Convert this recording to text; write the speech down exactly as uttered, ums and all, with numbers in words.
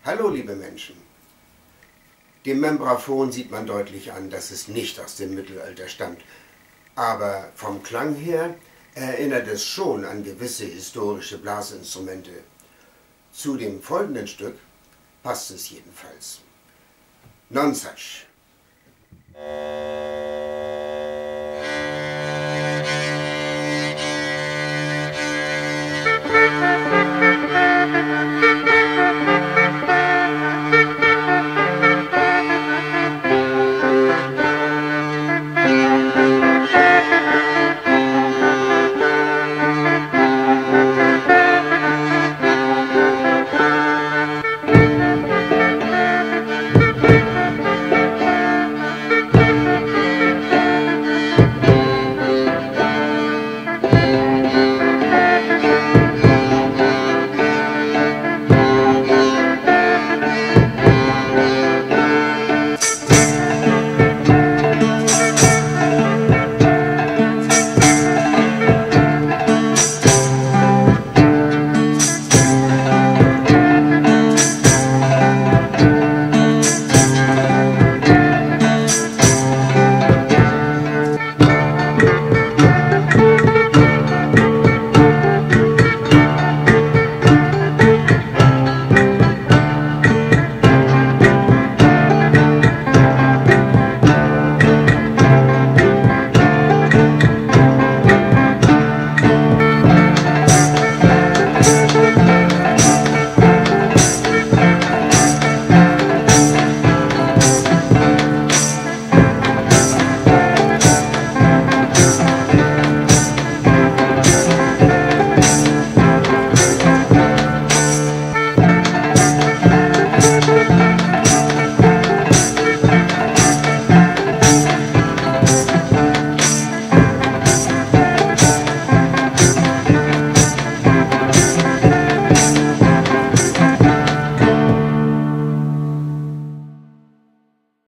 Hallo, liebe Menschen. Dem Membraphon sieht man deutlich an, dass es nicht aus dem Mittelalter stammt. Aber vom Klang her erinnert es schon an gewisse historische Blasinstrumente. Zu dem folgenden Stück passt es jedenfalls. Nonsuch.